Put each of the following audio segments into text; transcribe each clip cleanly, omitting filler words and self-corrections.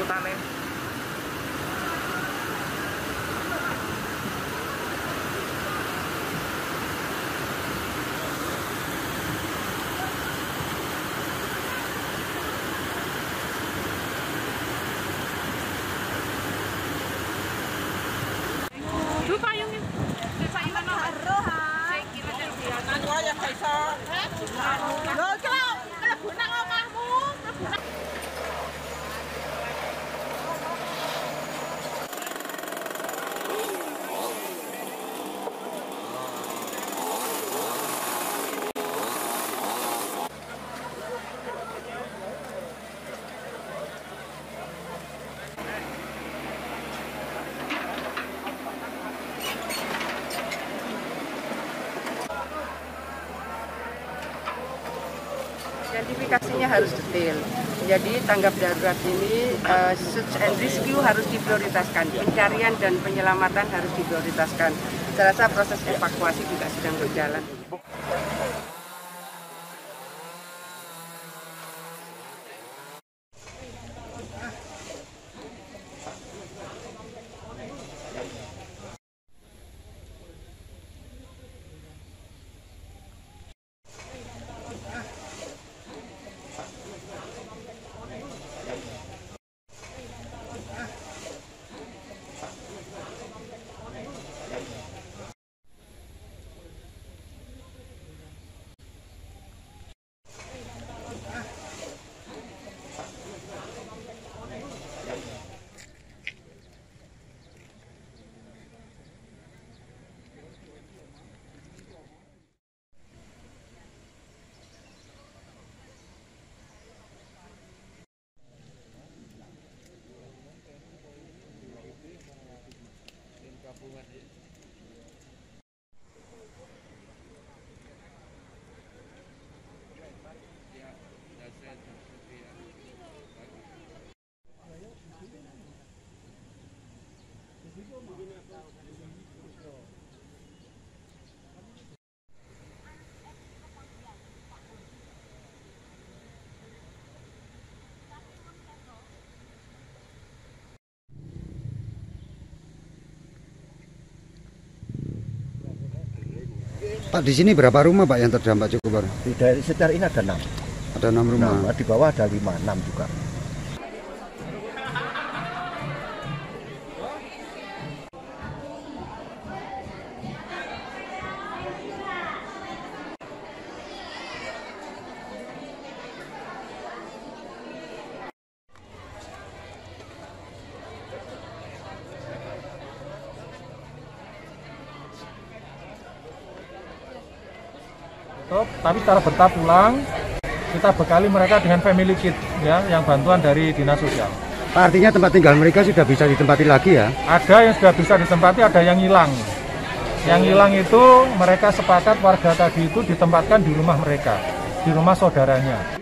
putane. Identifikasinya harus detail. Jadi tanggap darurat ini search and rescue harus diprioritaskan, pencarian dan penyelamatan harus diprioritaskan. Saya rasa proses evakuasi juga sedang berjalan. Pak, di sini berapa rumah Pak yang terdampak cukup baru? Di sekitar ini ada 6. Ada 6 rumah. Nah, di bawah ada 5, 6 juga. Tapi secara bertahap pulang, kita bekali mereka dengan family kit ya, yang bantuan dari dinas sosial. Pak, artinya tempat tinggal mereka sudah bisa ditempati lagi ya? Ada yang sudah bisa ditempati, ada yang hilang. Yang hilang itu mereka sepakat warga tadi itu ditempatkan di rumah mereka, di rumah saudaranya.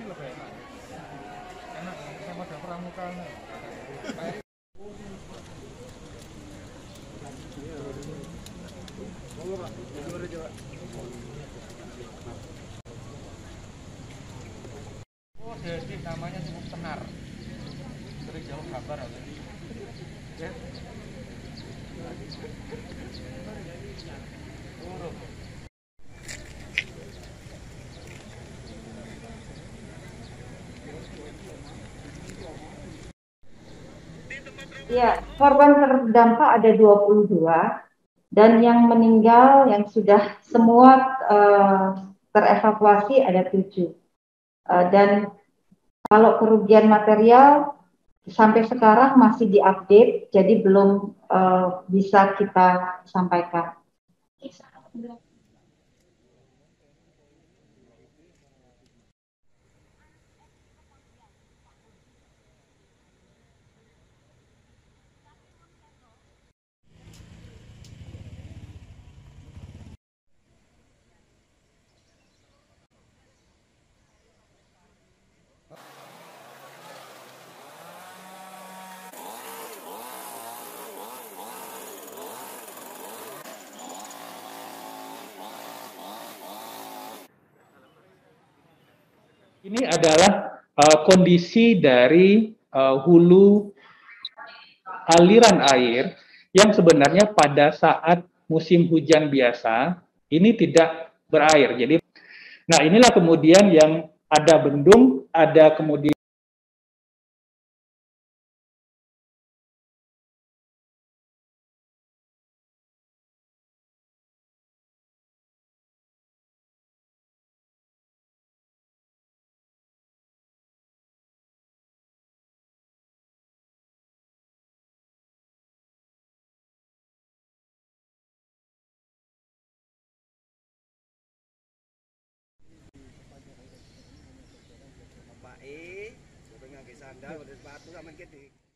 Jadi namanya cukup tenar. Dari jauh kabar aja. Ya. Ya, korban terdampak ada 22 dan yang meninggal yang sudah semua terevakuasi ada 7. Dan kalau kerugian material sampai sekarang masih diupdate, jadi belum bisa kita sampaikan. Ini adalah kondisi dari hulu aliran air yang sebenarnya pada saat musim hujan biasa ini tidak berair. Jadi, nah inilah kemudian yang ada bendung, ada kemudian Pak E, ngangge sandal, sepatu sama gede.